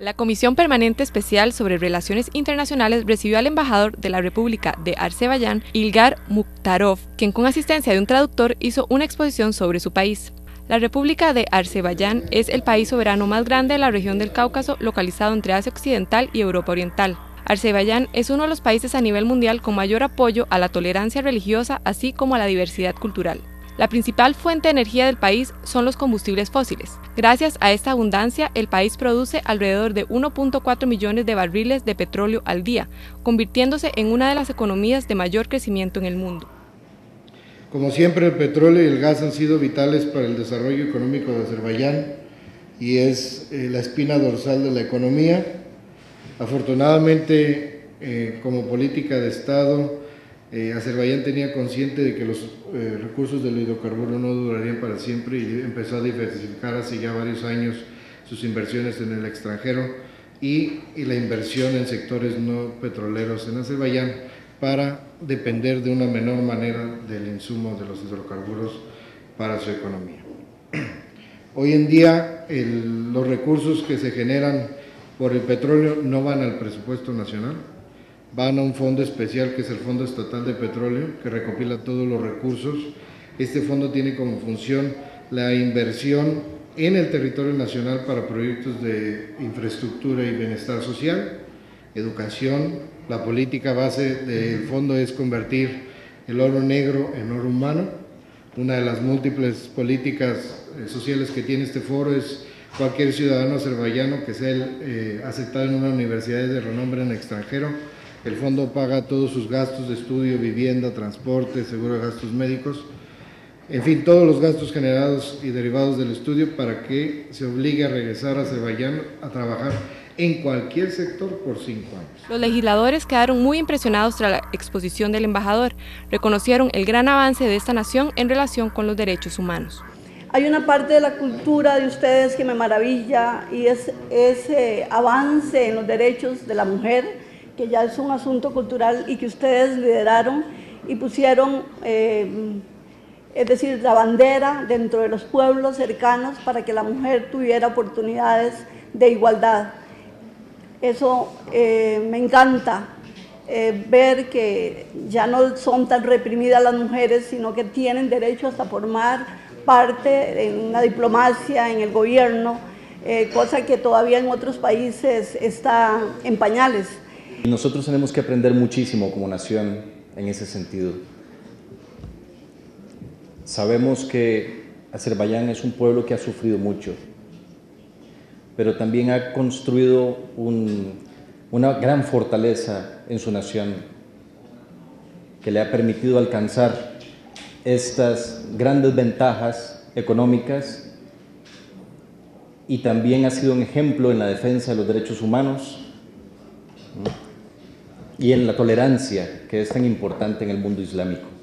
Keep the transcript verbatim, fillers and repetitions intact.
La Comisión Permanente Especial sobre Relaciones Internacionales recibió al embajador de la República de Azerbaiyán, Ilgar Mukhtarov, quien con asistencia de un traductor hizo una exposición sobre su país. La República de Azerbaiyán es el país soberano más grande de la región del Cáucaso, localizado entre Asia Occidental y Europa Oriental. Azerbaiyán es uno de los países a nivel mundial con mayor apoyo a la tolerancia religiosa, así como a la diversidad cultural. La principal fuente de energía del país son los combustibles fósiles. Gracias a esta abundancia, el país produce alrededor de uno punto cuatro millones de barriles de petróleo al día, convirtiéndose en una de las economías de mayor crecimiento en el mundo. Como siempre, el petróleo y el gas han sido vitales para el desarrollo económico de Azerbaiyán y es eh, la espina dorsal de la economía. Afortunadamente, eh, como política de Estado, Eh, Azerbaiyán tenía consciente de que los eh, recursos del hidrocarburo no durarían para siempre y empezó a diversificar hace ya varios años sus inversiones en el extranjero y, y la inversión en sectores no petroleros en Azerbaiyán para depender de una menor manera del insumo de los hidrocarburos para su economía. Hoy en día el, los recursos que se generan por el petróleo no van al presupuesto nacional, van a un fondo especial que es el Fondo Estatal de Petróleo, que recopila todos los recursos. Este fondo tiene como función la inversión en el territorio nacional para proyectos de infraestructura y bienestar social, educación. La política base del fondo es convertir el oro negro en oro humano. Una de las múltiples políticas sociales que tiene este foro es cualquier ciudadano azerbaiyano que sea eh, aceptado en una universidad de renombre en el extranjero. El fondo paga todos sus gastos de estudio, vivienda, transporte, seguro de gastos médicos, en fin, todos los gastos generados y derivados del estudio para que se obligue a regresar a Azerbaiyán a trabajar en cualquier sector por cinco años. Los legisladores quedaron muy impresionados tras la exposición del embajador. Reconocieron el gran avance de esta nación en relación con los derechos humanos. Hay una parte de la cultura de ustedes que me maravilla y es ese avance en los derechos de la mujer, que ya es un asunto cultural y que ustedes lideraron y pusieron, eh, es decir, la bandera dentro de los pueblos cercanos para que la mujer tuviera oportunidades de igualdad. Eso eh, me encanta, eh, ver que ya no son tan reprimidas las mujeres, sino que tienen derecho hasta formar parte en la diplomacia, en el gobierno, eh, cosa que todavía en otros países está en pañales. Nosotros tenemos que aprender muchísimo como nación en ese sentido. Sabemos que Azerbaiyán es un pueblo que ha sufrido mucho, pero también ha construido un, una gran fortaleza en su nación que le ha permitido alcanzar estas grandes ventajas económicas y también ha sido un ejemplo en la defensa de los derechos humanos y en la tolerancia que es tan importante en el mundo islámico.